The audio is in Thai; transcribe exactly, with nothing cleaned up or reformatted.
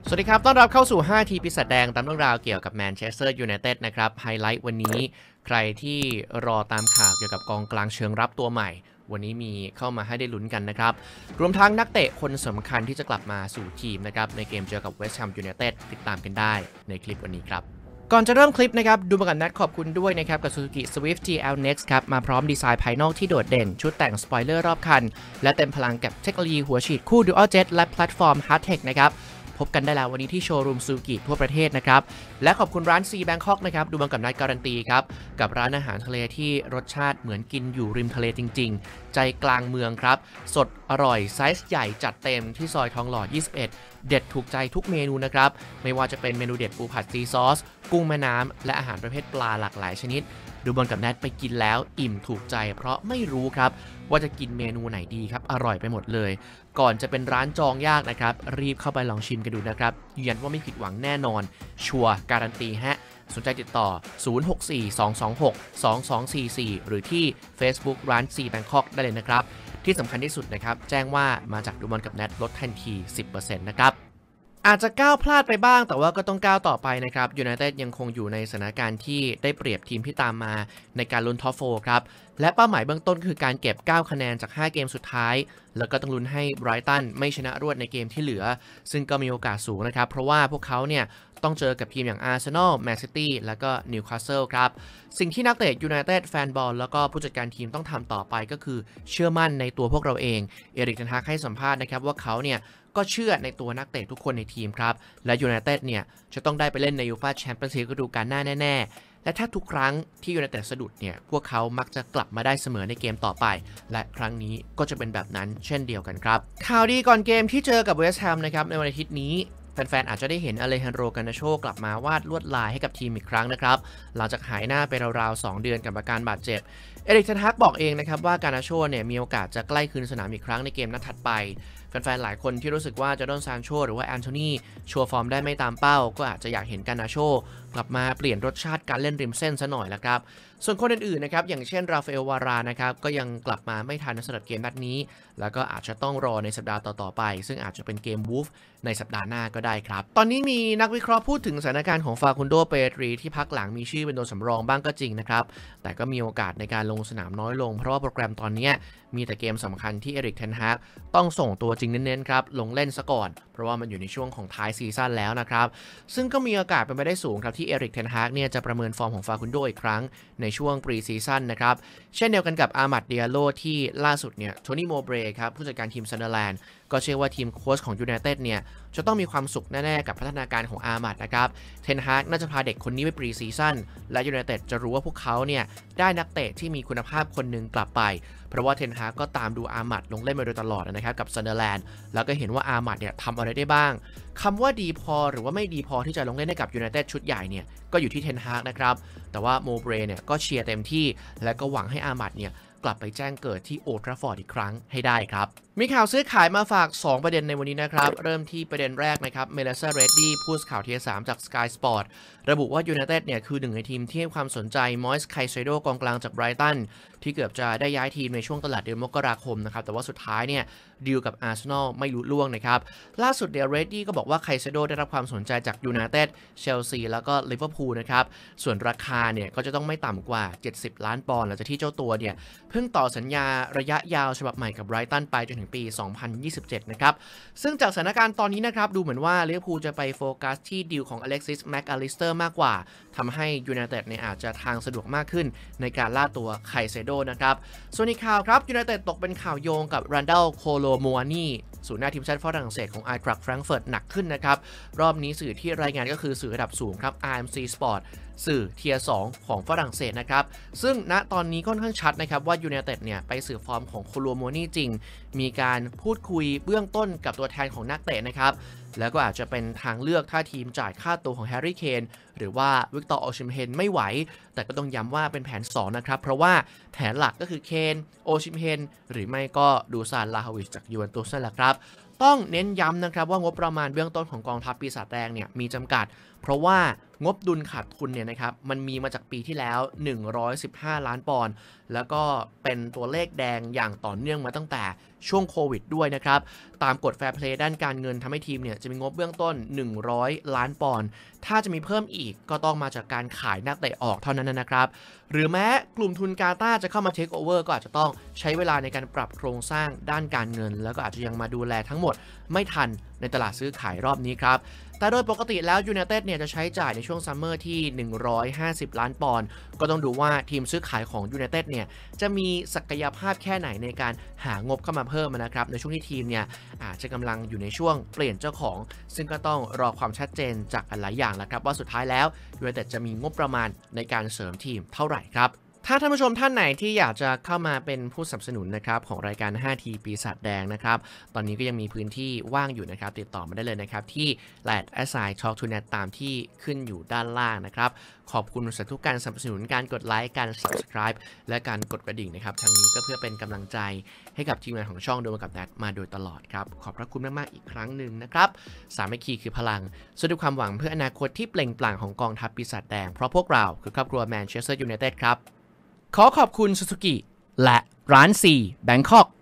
สวัสดีครับต้อนรับเข้าสู่ห้าทีปีศาจแดงตามเรื่องราวเกี่ยวกับแมนเชสเตอร์ยูไนเต็ดนะครับไฮไลท์วันนี้ใครที่รอตามข่าวเกี่ยวกับกองกลางเชิงรับตัวใหม่วันนี้มีเข้ามาให้ได้ลุ้นกันนะครับรวมทั้งนักเตะคนสำคัญที่จะกลับมาสู่ทีมนะครับในเกมเจอกับเวสต์แฮมยูไนเต็ดติดตามกันได้ในคลิปวันนี้ครับก่อนจะเริ่มคลิปนะครับดูมากันนัดขอบคุณด้วยนะครับกับ Suzuki Swift จี แอล Next ครับมาพร้อมดีไซน์ภายนอกที่โดดเด่นชุดแต่งสปอยเลอร์รอบคันและเต็มพลังกับเทคโนโลยีหัวฉีดคู่ Dual Jet และแพลตฟอร์ม Hardtech นะครับพบกันได้แล้ววันนี้ที่โชว์รูมซูกิทั่วประเทศนะครับและขอบคุณร้านซีแบงคอกนะครับดูบังกับนัดการันตีครับกับร้านอาหารทะเลที่รสชาติเหมือนกินอยู่ริมทะเลจริงๆใจกลางเมืองครับสดอร่อยไซส์ใหญ่จัดเต็มที่ซอยทองหล่อยี่สิบเอ็ดเด็ดถูกใจทุกเมนูนะครับไม่ว่าจะเป็นเมนูเด็ดปูผัดซีซอสกุ้งแม่น้ำและอาหารประเภทปลาหลากหลายชนิดดูบอลกับแนทไปกินแล้วอิ่มถูกใจเพราะไม่รู้ครับว่าจะกินเมนูไหนดีครับอร่อยไปหมดเลยก่อนจะเป็นร้านจองยากนะครับรีบเข้าไปลองชิมกันดูนะครับยืนยันว่าไม่ผิดหวังแน่นอนชัวร์การันตีฮะสนใจติดต่อศูนย์ หก สี่ สอง สอง หก สอง สอง สี่ สี่หรือที่ Facebook ร้าน C Bangkok ได้เลยนะครับที่สำคัญที่สุดนะครับแจ้งว่ามาจากดูบอลกับแนทลดทันที สิบเปอร์เซ็นต์ นะครับอาจจะก้าวพลาดไปบ้างแต่ว่าก็ต้องก้าวต่อไปนะครับยูไนเต็ดยังคงอยู่ในสถานการณ์ที่ได้เปรียบทีมที่ตามมาในการลุ้นท็อปโฟร์ครับและเป้าหมายเบื้องต้นคือการเก็บเก้าคะแนนจากห้าเกมสุดท้ายแล้วก็ต้องลุ้นให้ไบรตันไม่ชนะรวดในเกมที่เหลือซึ่งก็มีโอกาสสูงนะครับเพราะว่าพวกเขาเนี่ยต้องเจอกับทีมอย่างอาร์เซนอลแมนซิตี้แล้วก็นิวคาสเซิลครับสิ่งที่นักเตะยูไนเต็ดแฟนบอลแล้วก็ผู้จัดการทีมต้องทำต่อไปก็คือเชื่อมั่นในตัวพวกเราเองเอริก เทนฮากให้สัมภาษณ์นะครับว่าเขาเนี่ยก็เชื่อในตัวนักเตะทุกคนในทีมครับและยูไนเต็ดเนี่ยจะต้องได้ไปเล่นในยูฟ่าแชมเปี้ยนส์ลีกฤดูกาลหน้าแน่ๆและถ้าทุกครั้งที่ยูไนเต็ดสะดุดเนี่ยพวกเขามักจะกลับมาได้เสมอในเกมต่อไปและครั้งนี้ก็จะเป็นแบบนั้นเช่นเดียวกันครับข่าวดีก่อนเกมที่เจอกับเวสต์แฮมนะครับในวันอาทิตย์นี้แฟนๆอาจจะได้เห็นอเลฮันโด กานาโชกลับมาวาดลวดลายให้กับทีมอีกครั้งนะครับหลังจากหายหน้าไปราวๆสองเดือนกับอาการบาดเจ็บเอริก เทนฮากบอกเองนะครับว่ากานาโชเนี่ยมีโอกาสจะใกล้คืนสนามอีกครั้งในเกมนัดถัดไปแฟนๆหลายคนที่รู้สึกว่าจอร์แดน ซานโชหรือว่าแอนโทนีโชว์ฟอร์มได้ไม่ตามเป้าก็อาจจะอยากเห็นกานาโชกลับมาเปลี่ยนรสชาติการเล่นริมเส้นซะหน่อยละครับส่วนคนอื่นๆนะครับอย่างเช่นราฟาเอลวารานะครับก็ยังกลับมาไม่ทันสำหรับเกมนัดนี้แล้วก็อาจจะต้องรอในสัปดาห์ต่อๆไปซึ่งอาจจะเป็นเกมวูฟในสัปดาห์หน้าก็ได้ครับตอนนี้มีนักวิเคราะห์พูดถึงสถานการณ์ของฟาคุนโด เปตรีที่พักหลังมีชื่อเป็นตัวสำรองบ้างก็จริงนะครับแต่ก็มีโอกาสในการลงสนามน้อยลงเพราะว่าโปรแกรมตอนนี้มีแต่เกมสำคัญที่เอริก เทนฮากต้องส่งตัวจริงเน้นๆครับลงเล่นซะก่อนเพราะว่ามันอยู่ในช่วงของท้ายซีซั่นแล้วนะครับซึ่งก็มีโอกาสเป็นไปได้สูงครับที่เอริก เทนฮากเนี่ยจะประเมินฟอร์มของฟาคุนโดอีกครั้งในช่วงปรีซีซั่นนะครับเช่นเดียวกันกับอามัด เดียโลที่ล่าสุดเนี่ยโทนี่ โมเบรครับผู้จัดการทีมซันเดอร์แลนด์ก็เชื่อว่าทีมโค้ชของยูไนเต็ดเนี่ยจะต้องมีความสุขแน่ๆกับพัฒนาการของอามัดนะครับเทนฮากน่าจะพาเด็กคนนี้ไปปรีซีซั่นและยูไนเต็ดจะรู้ว่าพวกเขาเนี่ยได้นักเตะที่มีคุณภาพคนหนึ่งกลับไปเพราะว่าเทนฮากก็ตามดูอามัดลงเล่นมาโดยตลอดนะครับกับซันเดอร์แลนด์แล้วก็เห็นว่าอามัดเนี่ยทำอะไรได้บ้างคำว่าดีพอหรือว่าไม่ดีพอที่จะลงเล่นให้กับยูไนเต็ดชุดใหญ่เนี่ยก็อยู่ที่เทนฮากนะครับแต่ว่าโมเบรเนี่ยก็เชียร์เต็มที่และก็หวังให้อามัดเนี่ยกลับไปแจ้งเกิดที่โอลด์แทราฟฟอร์ดอีกครั้งให้ได้ครับมีข่าวซื้อขายมาฝากสองประเด็นในวันนี้นะครับเริ่มที่ประเด็นแรกนะครับเมเลซ่า เรดดี้ผู้สื่อข่าวที สาม จาก Sky Sport ระบุว่ายูไนเต็ดเนี่ยคือหนึ่งในทีมที่ให้ความสนใจมอยส์ ไคเซโดกองกลางจากไบรตันที่เกือบจะได้ย้ายทีมในช่วงตลาดเดือนมกราคมนะครับแต่ว่าสุดท้ายเนี่ยดีลกับอาร์เซนอลไม่ลุล่วงนะครับล่าสุดเดลเรดดี้ก็บอกว่าไคเซโดได้รับความสนใจจากยูไนเต็ดเชลซีแล้วก็ลิเวอร์พูลนะครับส่วนราคาเนี่ยก็จะต้องไม่ต่ำกว่าเจ็ดสิบล้านปอนด์หลังจากที่เจ้าตัวเนี่ยเพิ่งต่อสัญญาระยะยาวฉบับใหม่กับไบรตันไปจนถึงปีสองพันยี่สิบเจ็ดนะครับซึ่งจากสถานการณ์ตอนนี้นะครับดูเหมือนว่าลิเวอร์พูลจะไปโฟกัสที่ดีลของอเล็กซิส แม็กอาลิสเตอร์มากกว่าทำให้ยูไนเต็ดเนี่ยอาจจะทางสะดวกมากขึ้นในการล่าตัวไคเซโดนะครับส่วนอีกข่าวครับยูไนเต็ดตกเป็นข่าวโยงกับรันดัล โคโลโมอานีศูนย์หน้าทีมชาติฝรั่งเศสของไอทรัคแฟรงก์เฟิร์ตหนักขึ้นนะครับรอบนี้สื่อที่รายงานก็คือสื่อระดับสูงครับ อาร์ เอ็ม ซี Sport สื่อเทียร์สองของฝรั่งเศสนะครับซึ่งณตอนนี้ค่อนข้างชัดนะครับว่ายูไนเต็ดเนี่ยไปสื่อฟอร์มของโคโลโมอานีจริงมีการพูดคุยเบื้องต้นกับตัวแทนของนักเตะนะครับแล้วก็อาจจะเป็นทางเลือกถ้าทีมจ่ายค่าตัวของแฮร์รี่เคนหรือว่าวิกตอร์ โอชิมเฮนไม่ไหวแต่ก็ต้องย้ำว่าเป็นแผนสองนะครับเพราะว่าแผนหลักก็คือเคนโอชิมเฮนหรือไม่ก็ดูซานลาฮาวิชจากยูเวนตุสนั่นแหละครับต้องเน้นย้ำนะครับว่างบประมาณเบื้องต้นของกองทัพปีศาจแดงเนี่ยมีจำกัดเพราะว่างบดุลขาดทุนเนี่ยนะครับมันมีมาจากปีที่แล้วหนึ่งร้อยสิบห้าล้านปอนด์แล้วก็เป็นตัวเลขแดงอย่างต่อเนื่องมาตั้งแต่ช่วงโควิดด้วยนะครับตามกฎแฟร์เพลย์ด้านการเงินทำให้ทีมเนี่ยจะมีงบเบื้องต้นหนึ่งร้อยล้านปอนด์ถ้าจะมีเพิ่มอีกก็ต้องมาจากการขายนักเตะออกเท่านั้นนะครับหรือแม้กลุ่มทุนกาตาร์จะเข้ามาเทคโอเวอร์ก็อาจจะต้องใช้เวลาในการปรับโครงสร้างด้านการเงินแล้วก็อาจจะยังมาดูแลทั้งหมดไม่ทันในตลาดซื้อขายรอบนี้ครับแต่โดยปกติแล้วยูไนเต็ดเนี่ยจะใช้จ่ายในช่วงซัมเมอร์ที่หนึ่งร้อยห้าสิบล้านปอนด์ก็ต้องดูว่าทีมซื้อขายของยูไนเต็ดเนี่ยจะมีศักยภาพแค่ไหนในการหางบเข้ามาเพิ่มนะครับในช่วงที่ทีมเนี่ยอาจจะกำลังอยู่ในช่วงเปลี่ยนเจ้าของซึ่งก็ต้องรอความชัดเจนจากหลายอย่างแล้วครับว่าสุดท้ายแล้วยูไนเต็ดจะมีงบประมาณในการเสริมทีมเท่าไหร่ครับถ้าท่านผู้ชมท่านไหนที่อยากจะเข้ามาเป็นผู้สนับสนุนนะครับของรายการ ห้า ที ปีศาจแดงนะครับตอนนี้ก็ยังมีพื้นที่ว่างอยู่นะครับติดต่อมาได้เลยนะครับที่ แอท แอส ไอ ทอล์ก ทู เน็ต ตามที่ขึ้นอยู่ด้านล่างนะครับขอบคุณสำหรับทุกการสนับสนุนการกดไลค์การ Subscribe และการกดกระดิ่งนะครับทั้งนี้ก็เพื่อเป็นกำลังใจให้กับทีมงานของช่องโดยกับแนทมาโดยตลอดครับขอบพระคุณมากๆอีกครั้งหนึ่งนะครับสามัคคีคือพลังสู้ด้วยความหวังเพื่ออนาคตที่เปล่งปลั่งของกองทัพปีศาจแดงเพราะพวกเราคือครอบครัวแมนเชสเตอร์ยูไนเต็ดครับขอขอบคุณซูซูกิและร้าน ซี แบงคอก